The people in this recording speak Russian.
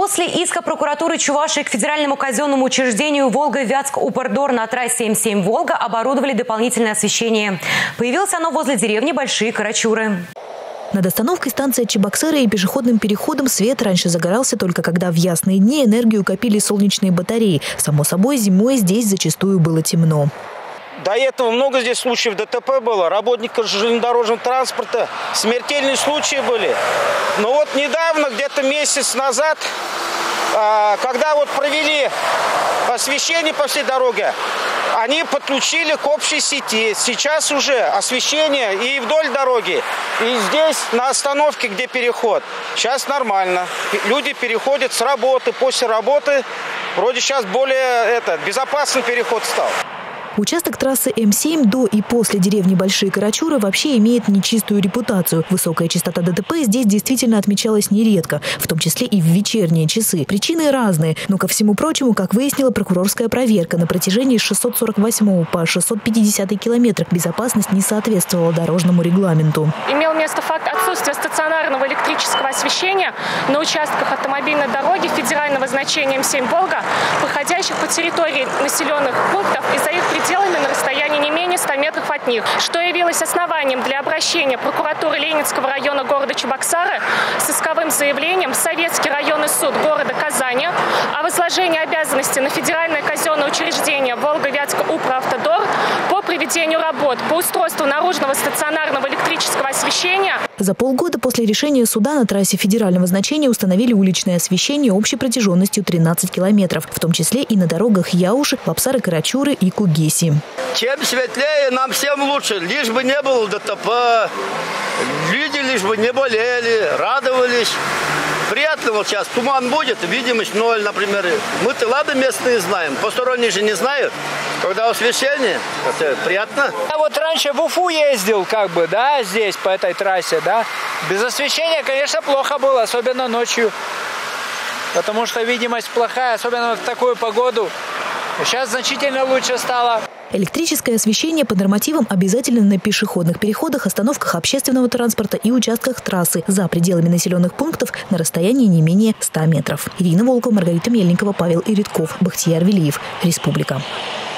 После иска прокуратуры Чувашии к федеральному казенному учреждению Волга-Вятск-Упордор на трассе М7 «Волга» оборудовали дополнительное освещение. Появилось оно возле деревни Большие Карачуры. Над остановкой станции Чебоксары и пешеходным переходом свет раньше загорался только когда в ясные дни энергию копили солнечные батареи. Само собой, зимой здесь зачастую было темно. До этого много здесь случаев ДТП было, работников железнодорожного транспорта, смертельные случаи были. Но вот недавно, где-то месяц назад, когда вот провели освещение по всей дороге, они подключили к общей сети. Сейчас уже освещение и вдоль дороги, и здесь на остановке, где переход. Сейчас нормально. Люди переходят с работы, после работы. Вроде сейчас более безопасный переход стал. Участок трассы М7 до и после деревни Большие Карачуры вообще имеет нечистую репутацию. Высокая частота ДТП здесь действительно отмечалась нередко, в том числе и в вечерние часы. Причины разные, но ко всему прочему, как выяснила прокурорская проверка, на протяжении с 648 по 650 километр безопасность не соответствовала дорожному регламенту. Имел место факт отсутствия стационарного электрического освещения на участках автомобильной дороги федерального значения М7 «Волга», проходящих по территории населенных пунктов и за их пределами на расстоянии не менее 100 метров от них, что явилось основанием для обращения прокуратуры Ленинского района города Чебоксары с исковым заявлением в Советский районный суд города Казани о возложении обязанности на федеральное казенное учреждение Волга-Вятск-Упоавтодор по проведению работ по устройству наружного стационарного электрического освещения. За полгода после решения суда на трассе федерального значения установили уличное освещение общей протяженностью 13 километров, в том числе и на дорогах Яуши, Лапсары-Карачуры и Кугеси. Чем светлее, нам всем лучше. Лишь бы не было ДТП, люди лишь бы не болели, радовались. Приятно вот сейчас туман будет, видимость 0, например. Мы-то ладно местные знаем, посторонние же не знают. Когда освещение, это приятно. Я вот раньше в Уфу ездил, здесь по этой трассе, Без освещения, конечно, плохо было, особенно ночью. Потому что видимость плохая, особенно в такую погоду. Сейчас значительно лучше стало. Электрическое освещение по нормативам обязательно на пешеходных переходах, остановках общественного транспорта и участках трассы за пределами населенных пунктов на расстоянии не менее 100 метров. Ирина Волкова, Маргарита Мельникова, Павел Иридков, Бахтияр Велиев. Республика.